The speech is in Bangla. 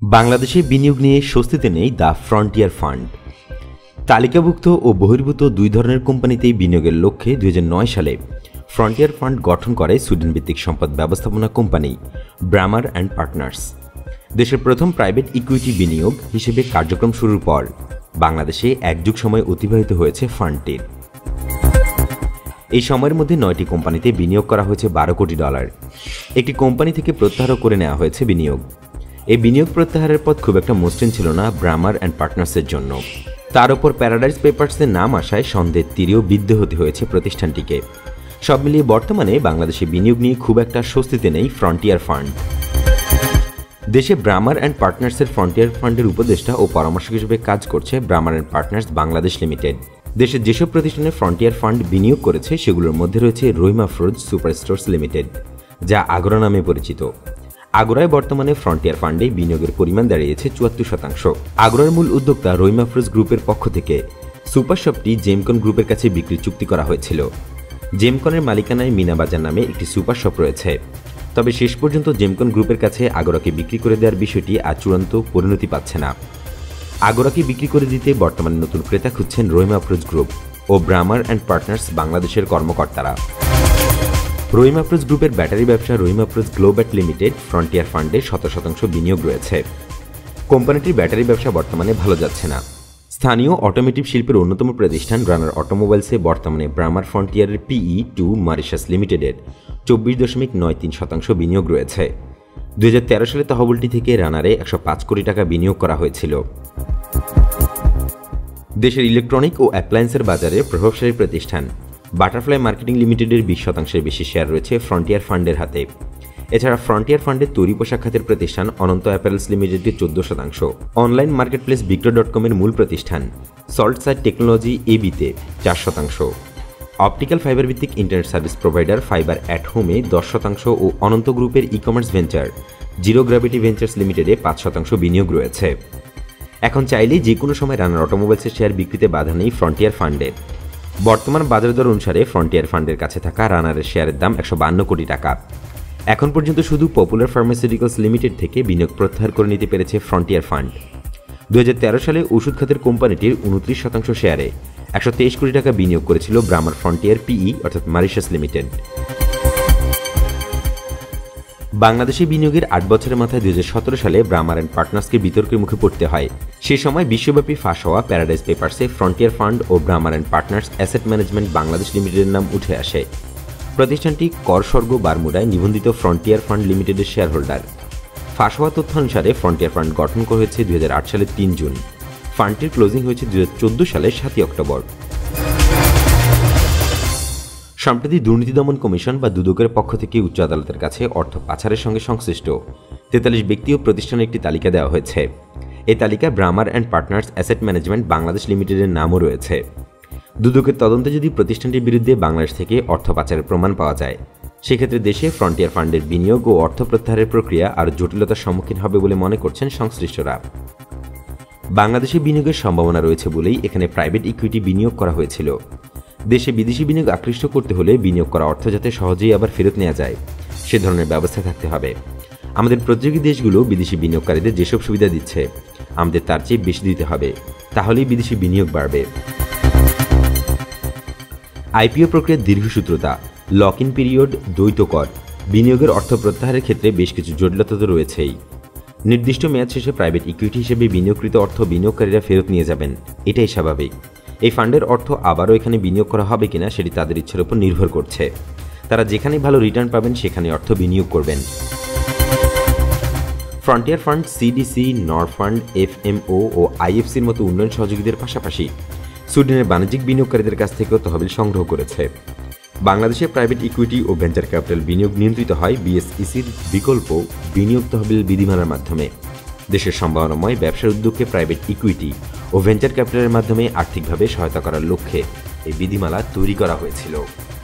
বাংলাদেশে বিনিয়োগ নিয়ে স্বস্তিতে নেই দ্য ফ্রন্টিয়ার ফান্ড। তালিকাভুক্ত ও বহির্ভূত দুই ধরনের কোম্পানিতেই বিনিয়োগের লক্ষ্যে 2009 সালে ফ্রন্টিয়ার ফান্ড গঠন করে সুইডেন ভিত্তিক সম্পদ ব্যবস্থাপনা কোম্পানি ব্রামার অ্যান্ড পার্টনার্স। দেশের প্রথম প্রাইভেট ইকুইটি বিনিয়োগ হিসেবে কার্যক্রম শুরুর পর বাংলাদেশে এক যুগ সময় অতিবাহিত হয়েছে ফান্ডটির। এই সময়ের মধ্যে 9টি কোম্পানিতে বিনিয়োগ করা হয়েছে $12 কোটি। একটি কোম্পানি থেকে প্রত্যাহারও করে নেওয়া হয়েছে বিনিয়োগ। এই বিনিয়োগ প্রত্যাহারের পথ খুব একটা মসৃণ ছিল না ব্রামার অ্যান্ড পার্টনার্সের জন্য। তার উপর প্যারাডাইস পেপারসের নাম আসায় সন্দেহের তীরেও বিদ্ধ হতে হয়েছে প্রতিষ্ঠানটিকে। সব মিলিয়ে বর্তমানে বাংলাদেশে বিনিয়োগ নিয়ে খুব একটা স্বস্তিতে নেই ফ্রন্টিয়ার ফান্ড। দেশে ব্রামার অ্যান্ড পার্টনার্সের ফ্রন্টিয়ার ফান্ডের উপদেষ্টা ও পরামর্শক হিসেবে কাজ করছে Brammer and partners Bangladesh limited. দেশের যেসব প্রতিষ্ঠানে ফ্রন্টিয়ার ফান্ড বিনিয়োগ করেছে সেগুলোর মধ্যে রয়েছে Rahima fruits super stores limited, যা আগরা নামে পরিচিত। আগরায় বর্তমানে ফ্রন্টিয়ার ফান্ডে বিনিয়োগের পরিমাণ দাঁড়িয়েছে 74%। আগরার মূল উদ্যোক্তা রহিমা ফ্রুটস গ্রুপের পক্ষ থেকে সুপার শপটি জেমকন গ্রুপের কাছে বিক্রির চুক্তি করা হয়েছিল। জেমকনের মালিকানায় মিনাবাজার নামে একটি সুপার শপ রয়েছে। তবে শেষ পর্যন্ত জেমকন গ্রুপের কাছে আগরাকে বিক্রি করে দেওয়ার বিষয়টি আজ চূড়ান্ত পরিণতি পাচ্ছে না। আগরাকে বিক্রি করে দিতে বর্তমানে নতুন ক্রেতা খুঁজছেন রহিমা ফ্রুটস গ্রুপ ও ব্রামার অ্যান্ড পার্টনার্স বাংলাদেশের কর্মকর্তারা। রহিমা ফ্রুটস গ্রুপের ব্যাটারি ব্যবসা Rahima fruits Globatt limited frontier ফান্ডে 100% বিনিয়োগ রয়েছে। কোম্পানিটির ব্যাটারি ব্যবসা বর্তমানে ভালো যাচ্ছে না। স্থানীয় অটোমোটিভ শিল্পের অন্যতম প্রতিষ্ঠান রানার অটোমোবাইলসে বর্তমানে ব্রামার ফ্রন্টিয়ারের PE2 মরিশাস লিমিটেডের 24.93% বিনিয়োগ রয়েছে। 2013 সালে তহবিলটি থেকে রানারে $105 কোটি বিনিয়োগ করা হয়েছিল। দেশের ইলেকট্রনিক ও অ্যাপ্লায়েন্সের বাজারে প্রভাবশালী প্রতিষ্ঠান বাটারফ্লাই মার্কেটিং লিমিটেডের 20%-এর বেশি শেয়ার রয়েছে ফ্রন্টিয়ার ফান্ডের হাতে। এছাড়া ফ্রন্টিয়ার ফান্ডের তৈরি পোশাক খাতের প্রতিষ্ঠান অনন্ত অ্যাপারেলস লিমিটেডের 14%, অনলাইন মার্কেটপ্লেস বিক্রয়.com-এর মূল প্রতিষ্ঠান সল্ট সাইড টেকনোলজি AB-তে 4%, অপটিক্যাল ফাইবার ভিত্তিক internet service provider fibre at হোমে 10% ও অনন্ত গ্রুপের ecommerce venture zero gravity ventures লিমিটেডে 5% বিনিয়োগ রয়েছে। এখন চাইলেই যে কোনো সময় রানার অটোমোবাইলসের শেয়ার বিক্রিতে বাধা নেই ফ্রন্টিয়ার ফান্ডে। বর্তমান বাজার দর অনুসারে ফ্রন্টিয়ার ফান্ডের কাছে থাকা রানারের শেয়ারের দাম $152 কোটি। এখন পর্যন্ত শুধু পপুলার ফার্মাসিউটিক্যালস লিমিটেড থেকে বিনিয়োগ প্রত্যাহার করে নিতে পেরেছে ফ্রন্টিয়ার ফান্ড। 2013 সালে ওষুধ খাতের কোম্পানিটির 29% শেয়ারে $123 কোটি বিনিয়োগ করেছিল ব্রামার ফ্রন্টিয়ার PE অর্থাৎ মরিশাস লিমিটেড। বাংলাদেশে বিনিয়োগের 8 বছরের মাথায় 2017 সালে ব্রামার অ্যান্ড পার্টনার্সকে বিতর্কের মুখে পড়তে হয়। সে সময় বিশ্বব্যাপী ফাঁস হওয়া প্যারাডাইস পেপারসে ফ্রন্টিয়ার ফান্ড ও Brammer and partners asset management Bangladesh লিমিটেডের নাম উঠে আসে। প্রতিষ্ঠানটি করস্বর্গ বারমুডায় নিবন্ধিত ফ্রন্টিয়ার ফান্ড লিমিটেডের শেয়ার হোল্ডার। ফাঁস হওয়া তথ্য অনুসারে ফ্রন্টিয়ার ফান্ড গঠন করা হয়েছে 2008 সালের 3 জুন। ফান্ডটির ক্লোজিং হয়েছে 2014 সালের 7 অক্টোবর। সম্প্রতি দুর্নীতি দমন কমিশন বা দুদকের পক্ষ থেকে উচ্চ আদালতের কাছে অর্থ পাচারের সঙ্গে সংশ্লিষ্ট 43 ব্যক্তি ও প্রতিষ্ঠানের একটি তালিকা দেওয়া হয়েছে। এই তালিকায় Brammer and partners asset management Bangladesh লিমিটেডের নামও রয়েছে। দুদকের তদন্তে যদি প্রতিষ্ঠানটির বিরুদ্ধে বাংলাদেশ থেকে অর্থ পাচারের প্রমাণ পাওয়া যায়, সেক্ষেত্রে দেশে ফ্রন্টিয়ার ফান্ডের বিনিয়োগ ও অর্থ প্রত্যাহারের প্রক্রিয়া আরও জটিলতার সম্মুখীন হবে বলে মনে করছেন সংশ্লিষ্টরা। বাংলাদেশে বিনিয়োগের সম্ভাবনা রয়েছে বলেই এখানে প্রাইভেট ইকুইটি বিনিয়োগ করা হয়েছিল। দেশে বিদেশি বিনিয়োগ আকৃষ্ট করতে হলে বিনিয়োগ করা অর্থ যাতে সহজেই আবার ফেরত নেওয়া যায় সে ধরনের ব্যবস্থা থাকতে হবে। আমাদের প্রতিযোগী দেশগুলো বিদেশি বিনিয়োগকারীদের যেসব সুবিধা দিচ্ছে আমাদের তার চেয়ে বেশি দিতে হবে, তাহলেই বিদেশি বিনিয়োগ বাড়বে। IPO প্রক্রিয়ার দীর্ঘসূত্রতা, লক ইন পিরিয়ড, দ্বৈত কর, বিনিয়োগের অর্থ প্রত্যাহারের ক্ষেত্রে বেশ কিছু জটিলতা তো রয়েছেই। নির্দিষ্ট মেয়াদ শেষে প্রাইভেট ইকুইটি হিসেবে বিনিয়োগকৃত অর্থ বিনিয়োগকারীরা ফেরত নিয়ে যাবেন, এটাই স্বাভাবিক। এই ফান্ডের অর্থ আবারও এখানে বিনিয়োগ করা হবে কিনা সেটি তাদের ইচ্ছার উপর নির্ভর করছে। তারা যেখানে ভালো রিটার্ন পাবেন সেখানে অর্থ বিনিয়োগ করবেন। Frontier fund CDC, Norfund, FMO ও IFCর মতো উন্নয়ন সহযোগীদের পাশাপাশি সুইডেনের বাণিজ্যিক বিনিয়োগকারীদের কাছ থেকেও তহবিল সংগ্রহ করেছে। বাংলাদেশে প্রাইভেট ইকুইটি ও ভেঞ্চার ক্যাপিটাল বিনিয়োগ নিয়ন্ত্রিত হয় BSECর বিকল্প বিনিয়োগ তহবিল বিধিমালার মাধ্যমে। দেশের সম্ভাবনাময় ব্যবসার উদ্যোগকে প্রাইভেট ইকুইটি ও ভেঞ্চার ক্যাপিটালের মাধ্যমে আর্থিকভাবে সহায়তা করার লক্ষ্যে এই বিধিমালা তৈরি করা হয়েছিল।